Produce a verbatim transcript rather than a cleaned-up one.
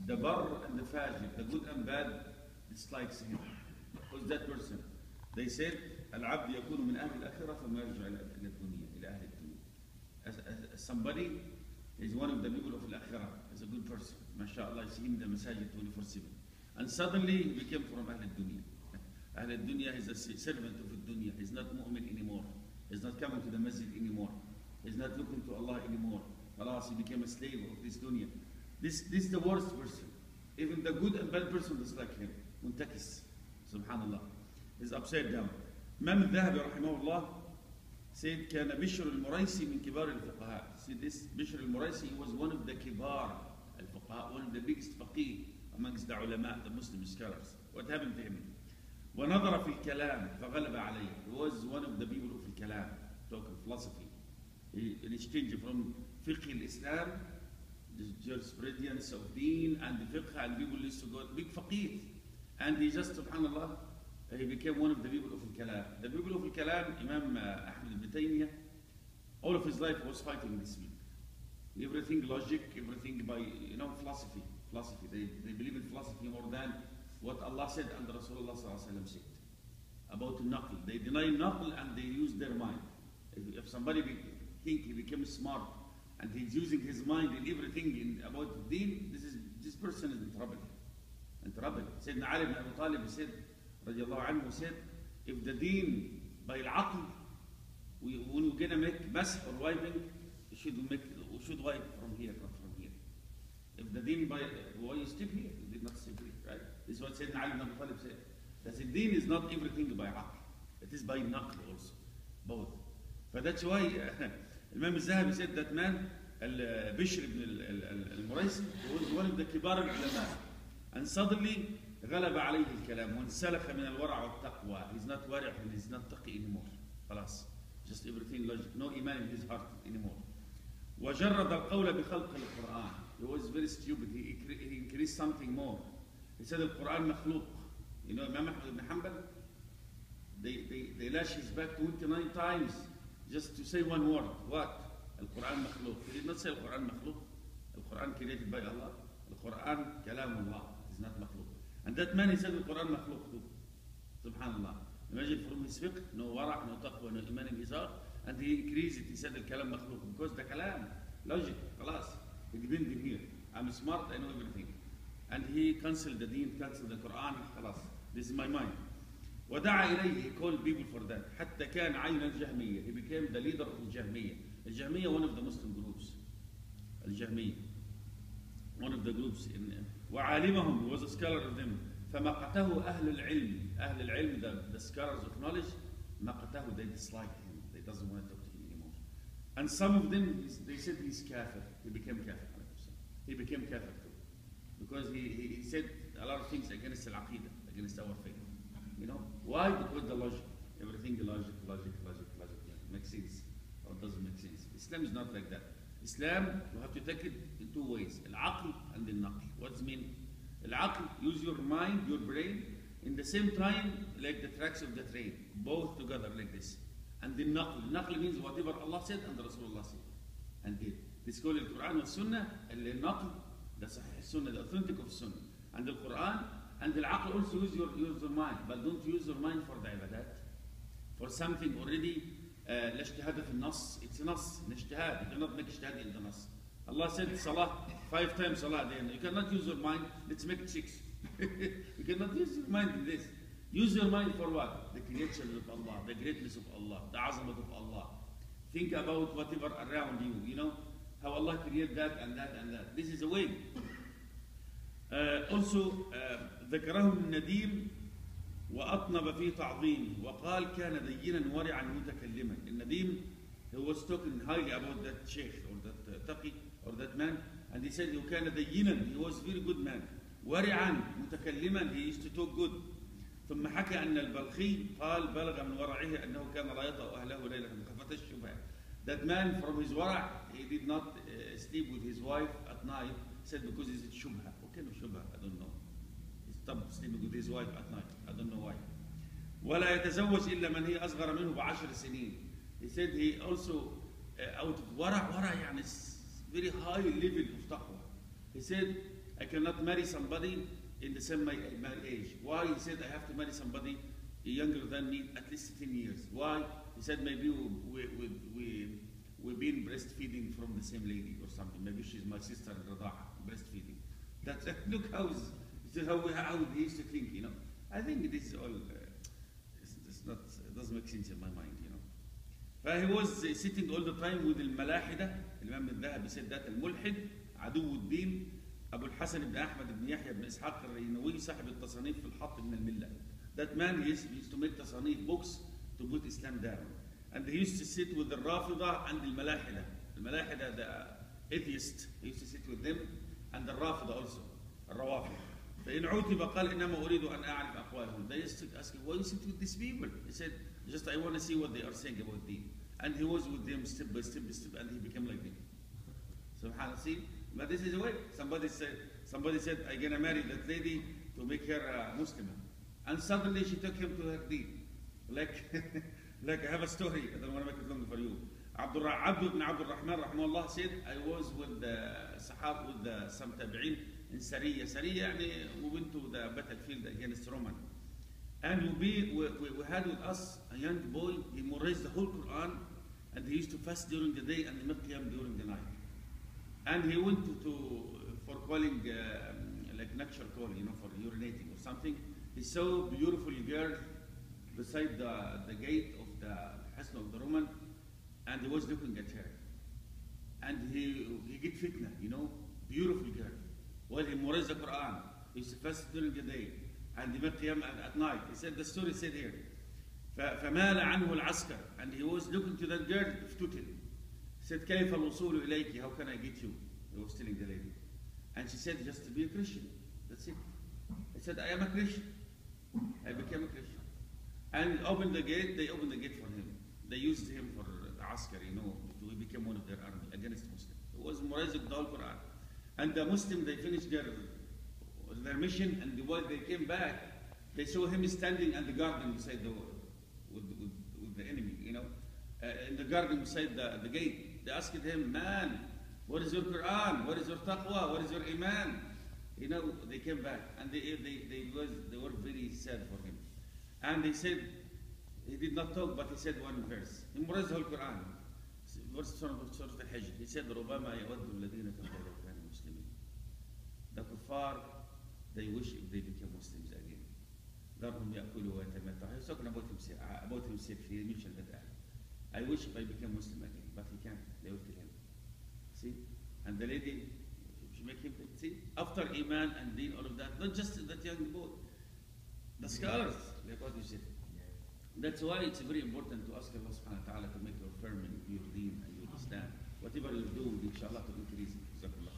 the bar and the fajr, the good and bad, dislikes him. Who's that person? They said, العبد يكون من أهل الآخرة ثم يرجع إلى الدنيا إلى أهل الدنيا. As, as, as somebody is one of the people of al-akhirah, is a good person. MashaAllah, you see him in the masajid twenty-four seven. And suddenly he became from Ahl al-Dunya. Ahl al-Dunya is a servant of al-Dunya. He's not mu'min anymore. He's not coming to the masjid anymore. He's not looking to Allah anymore. Alas, he became a slave of this dunya. This, this is the worst person. Even the good and bad person is like him. Muntakis. Subhanallah. He's upside down. Imam al-Dhahabi rahimahullah said, كان بشر المريسي من كبار الفقهاء. See this, Bishr al-Muraisi, he was one of the kibar al-fuqaha, one of the biggest faqih amongst the ulama, the Muslim scholars. What happened to him? وَنَظَرَ فِي الْكَلَامِ فَغَلَبَ عَلَيْهِ. He was one of the people of al-kalam, talking philosophy. He, in exchange from fiqh al-Islam, the jurisprudence of deen and the fiqh, and people used to go, big faqih. And he just, subhanallah, he became one of the people of al-kalam. The people of al-kalam, Imam Ahmad ibn Taymiyyah, all of his life was fighting this week. Everything logic, everything by, you know, philosophy. Philosophy. They, they believe in philosophy more than what Allah said and Rasulullah said about naql. They deny naql and they use their mind. If, if somebody be, think he becomes smart and he's using his mind in everything in, about deen, this is this person is in trouble. In trouble. Sayyidina Ali ibn Abi Talib said, radiallahu anhu said, if the deen by al-aql, we, when we're gonna make mass or wiping, we should make we should wipe from here, not from here. If the deen by why you step here, you did not step here, right? This is what Sayyidina Ali ibn Abi Talib said. That the deen is not everything by aql. It is by naql also. Both. But that's why uh, Imam al-Zahabi said that man, Bishr ibn al-Muraisi, was one of the kibar al-ulama. And suddenly, غلب عليه الكلام وانسلخ من الورع والتقوى. He's not wari' and he's not taqi anymore. خلاص. Just everything logic. No iman in his heart anymore. وجرد القول بخلق القرآن. He was very stupid. He, he increased something more. He said القرآن مخلوق. You know Imam Ahmad ibn Hanbal? They, they, they lash his back twenty-nine times just to say one word. What? القرآن مخلوق. He did not say القرآن مخلوق. القرآن created by Allah. القرآن كلام الله. It is not مخلوق. And that man, he said القرآن مخلوق too. Subhanallah. Imagine from his fiqh, no wara', no taqwa, no iman in his heart, and he increased it. He said الكلام مخلوق because the kalam, logic, خلاص. It didn't in here. I'm smart, I know everything. And he cancelled the deen, cancelled the Quran, خلاص. This is my mind. ودعا إليه, he called people for that. حتى كان عين الجهمية. He became the leader of the Jahmiyyah. Al-Jahmiyyah, one of the Muslim groups. Al-Jahmiyyah. One of the groups. In, وعالمهم, he was a scholar of them. فمقته أهل العلم. أهل العلم, the, the scholars of knowledge, مقته, they disliked him. They doesn't want to talk to him anymore. And some of them, they said he's kafir. He became kafir. He became kafir too. Because he, he, he said a lot of things against al-aqidah, against our faith. You know? Why? Because the logic. Everything logic, logic, logic, logic. Yeah, makes sense. Or doesn't make sense. Islam is not like that. Islam, you have to take it in two ways. Al-aql and al-naql. What does it mean? Al-aql, use your mind, your brain, in the same time, like the tracks of the train. Both together like this. And the naql. Naql means whatever Allah said and Rasulullah said. And did. This is called Al-Quran and Sunnah. Al-naql, the Sahih Sunnah, the authentic of Sunnah. And the Quran, and the aql also use your, use your mind. But don't use your mind for the ibadat. For something already, لا اجتهاد في النص. It's a nas, an ijtihad. You cannot make ijtihad in the nas. Allah said salah, five times salah day. You cannot use your mind, let's make it six. You cannot use your mind in this. Use your mind for what? The creation of Allah, the greatness of Allah, the azamat of Allah. Think about whatever around you, you know, how Allah created that and that and that. This is a way. Uh, also, ذكره النديم وأطنب في تعظيم وقال كان دينا ورعا متكلما. النديم, he was talking highly about that sheikh or that uh, taqi or that man, and he said كان دينا, he was a very good man. ورعا متكلما, he used to talk good. ثم حكى أن البلخي قال بلغ من ورعه أنه كان لا يطأ أهله ليلة خفت الشبهة. That man from his wara', he did not uh, sleep with his wife at night, said because he's a shubha. What kind of shubha? I don't know. He stopped sleeping with his wife at night. I don't know why. ولا يتزوج إلا من هي أصغر منه بعشر سنين. He said he also uh, out of wara' wara' يعني very high level of taqwa. He said I cannot marry somebody in the same my, my age. Why? He said, I have to marry somebody younger than me, at least ten years. Why? He said, maybe we, we, we, we, we've been breastfeeding from the same lady or something. Maybe she's my sister in Rada'a, breastfeeding. That's, look how, how, how they used to think, you know. I think it is all, uh, it's, it's not, it doesn't make sense in my mind, you know. فهي was sitting all the time with الملاحدة. الإمام الذهبي said that الملحد عدو الدين أبو الحسن بن أحمد بن يحيى بن إسحاق الرينوي صاحب التصانيف في الحط من الملة. That man he used, he used to make تصانيف books to put Islam down. And he used to sit with the Rafida and the Malahida. The Malahida, the atheist, he used to sit with them, and the Rafida also, الروافض. فإن عوتب قال إنما أريد أن أعرف أقوالهم. They used to ask him, why you sit with these people? He said, just I want to see what they are saying about deen. And he was with them step by step by step, and he became like them. Subhanallah, see? But this is the way. Somebody said, somebody said, I'm going to marry that lady to make her a Muslim. And suddenly she took him to her deen. Like, like I have a story, I don't want to make it longer for you. Abdul Abdul ibn Abdul Rahman rahmahullah said, I was with the Sahab, with the, some tabi'in in Sariya. Sariya, we went to the battlefield against Roman. And we, we, we had with us a young boy, he memorized the whole Quran, and he used to fast during the day and he made qiyam during the night. And he went to, to for calling, uh, like natural call, you know, for urinating or something. He saw a beautiful girl beside the, the gate of the Hasna of the Roman, and he was looking at her. And he, he get fitna, you know, beautiful girl. While he memorized the Quran, he used to fast during the day, and he made qiyam at, at night. He said, the story said here, فَمَالَ عَنْهُ الْعَسْكَرِ. And he was looking to that girl, افتتن. He said, كَيْفَ الْوُصُولُ إِلَيْكِ. How can I get you? He was telling the lady. And she said, just to be a Christian. That's it. He said, I am a Christian. I became a Christian. And opened the gate, they opened the gate for him. They used him for the askar, you know, to become one of their army against Muslims. It was Murazzik the whole Quran. And the Muslims, they finished their, their mission, and while they came back, they saw him standing at the garden beside the with, with, with the enemy, you know, uh, in the garden beside the, the gate. They asked him, man, what is your Quran? What is your taqwa? What is your iman? You know, they came back, and they, they, they, was, they were very sad for him. And they said, he did not talk, but he said one verse. He memorized the whole Quran. Verse Surah Al-Hajj. He said, رُبَمَا يَوَدُّ الَّذِينَ كَفَرُوا كَانُوا مُسْلِمِينَ. The kuffar, they wish if they became Muslims again. ذَرْهُمْ يَأْكُلُوا وَيَتَمَتَّعُوا. He's talking about himself, about himself. He mentioned that. I wish if I became Muslim again, but he can't. They will kill him. See? And the lady, she make him, see? After Iman and Deen, all of that, not just that young boy. The scholars, like what you said. That's why it's very important to ask Allah subhanahu wa ta'ala to make you firm in your deen and your Islam. Whatever you do, inshallah, to increase it.